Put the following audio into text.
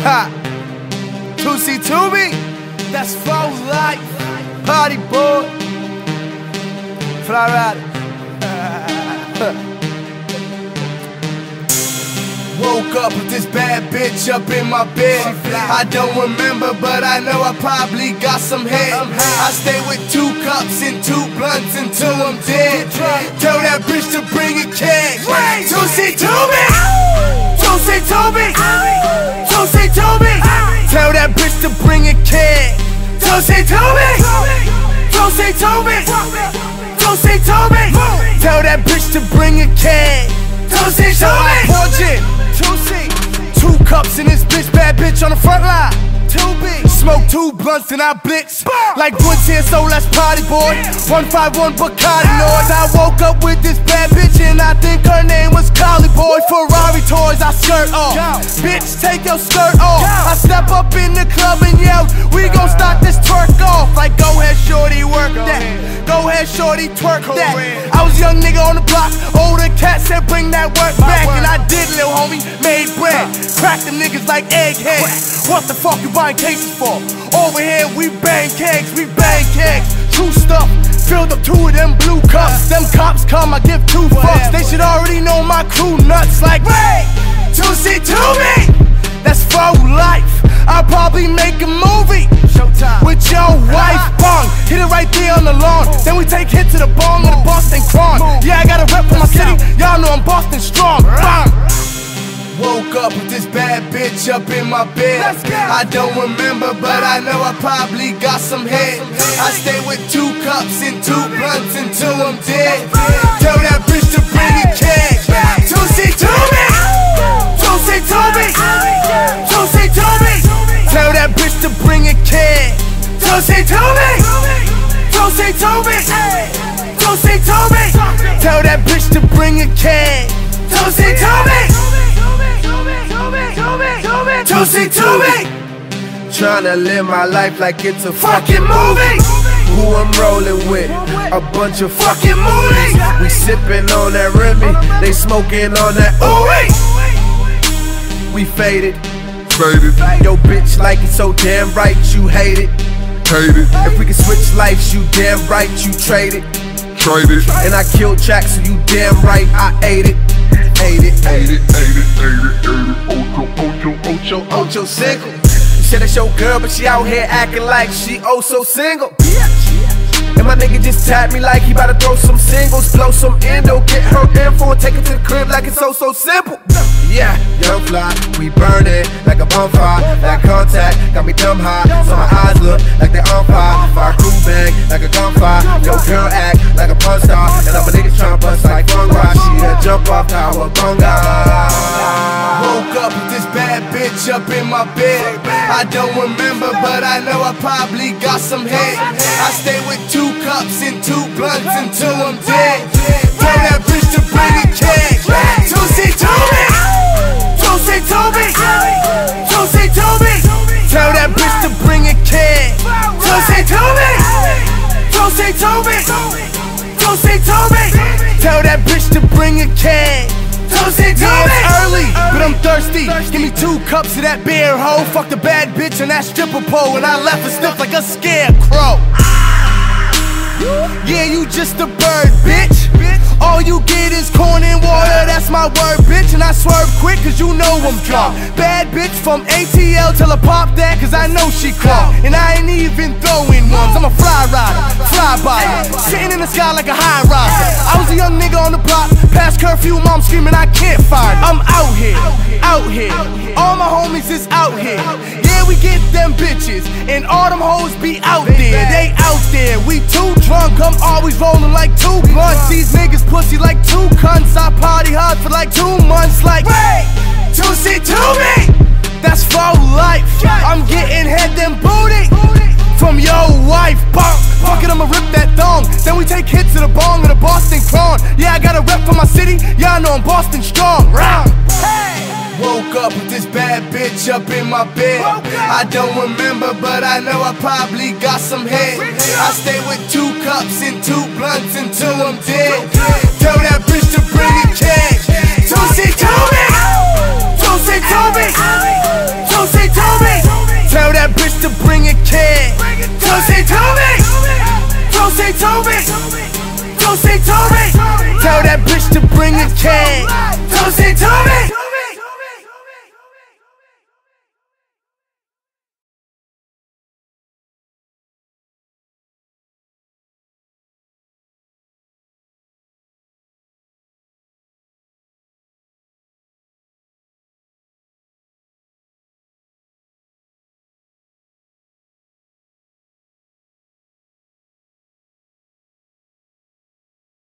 Ha! 2C2B, that's for life. Party boy, fly rider. Woke up with this bad bitch up in my bed. I don't remember, but I know I probably got some head. I stay with 2 cups and 2 blunts until I'm dead. Tell that bitch to bring a keg. 2C2B, 2C2B, 2C2B. Tell that bitch to bring a keg. 2C2B, 2C2B, 2C2B. Tell that bitch to bring a keg. 2C2B. 2 cups in this bitch, bad bitch on the front line. 2B. Smoke 2 blunts and I blitz like Woods here, so let's party, boy. 151 Bacardi noise. I woke up with this bad bitch and I think her name was Collie Boy. Ferrari toys, I skirt off. Bitch, take your skirt off. I step up in the club and yell, we gon' start this twerk off. Like, go ahead, shorty, work that. Go ahead, shorty, twerk that. I was a young nigga on the block. Older cat said, bring that work back. And I did, lil' homie, made bread. Crack them niggas like eggheads. What the fuck you buying cases for? Over here, we bang kegs, we bang kegs. True stuff, filled up 2 of them blue cups. Them cops come, I give 2 fucks. They should already know my crew nuts like, hey, 2C2B, that's for life. I'll probably make a movie with your wife. Bong, hit it right there on the lawn. Then we take hit to the bong of the Boston Crown. Yeah, I got a rep for my city. Y'all know I'm Boston strong. Bong. Woke up with this bad bitch up in my bed. I don't remember, but I know I probably got some head. I stay with 2 cups and 2 blunts until I'm dead. Tell that bitch to bring a keg. 2C2B, 2C2B, 2C2B. Tell that bitch to bring a keg. 2C2B, 2C2B, 2C2B. Tell that bitch to bring a keg. 2C2B, 2C2B. Tryna live my life like it's a fucking movie. Who I'm rolling with? A bunch of fucking moolies. We sippin' on that Remy, they smoking on that ooey. We faded. Yo bitch like it so damn right, you hate it. If we can switch lives, you damn right, you trade it. And I killed tracks, so you damn right, I ate it. Ocho single. You said that's your girl, but she out here acting like she oh so single. And my nigga just tapped me like he bout to throw some singles, blow some endo, get her info and take it to the crib like it's so simple. Yeah, young fly, we burn it like a bonfire. That contact got me dumb high, so my eyes look like they on fire. Fire crew bang like a gunfire. Yo girl act like a porn star, and all my niggas tryna bust like Fun Rock. She a jump off tower, gonga. Woke up with this bad bitch up in my bed. I don't remember, but I know I probably got some head. I stay with 2 cups and 2 blunts until I'm dead. Tell that bitch to bring a keg. 2C2B, 2C2B, 2C2B. Tell that bitch to bring a keg. 2C2B, 2C2B, 2C2B. Tell that bitch to bring a keg. 2C2B. Yeah, it's early, but I'm thirsty. Give me 2 cups of that beer, ho. Fuck the bad bitch on that stripper pole, and I left her stiff like a scarecrow. Yeah, you just a bird, bitch. All you get is corn and water, that's my word, bitch. And I swerve quick, cause you know I'm drunk. Bad bitch from ATL, tell her pop that, cause I know she crunk. And I ain't even throwing ones, I'm a fly rider, fly by, sitting in the sky like a high riser. I was a young nigga on the block, past curfew, mom screaming I can't find. I'm out here, all my homies is out here. Yeah, we get them bitches, and all them hoes be out there. They out there, we too drunk, I'm always rolling like 2 blunts. These niggas pussy like 2 cunts. I party hard for like 2 months like, wait, 2C2B, that's for life. I'm getting head then booty from your wife. Fuck it, I'ma rip that thong. Then we take hits to the bong of the Boston Crown. Yeah, I got a rep for my city. Y'all know I'm Boston strong. Woke up with this bad bitch up in my bed. I don't remember, but I know I probably got some head. I stay with 2 cups and 2 blunts until I'm dead. Tell that bitch to bring a keg. 2C2B, 2C2B, 2C2B. bring a can. Toast it to me.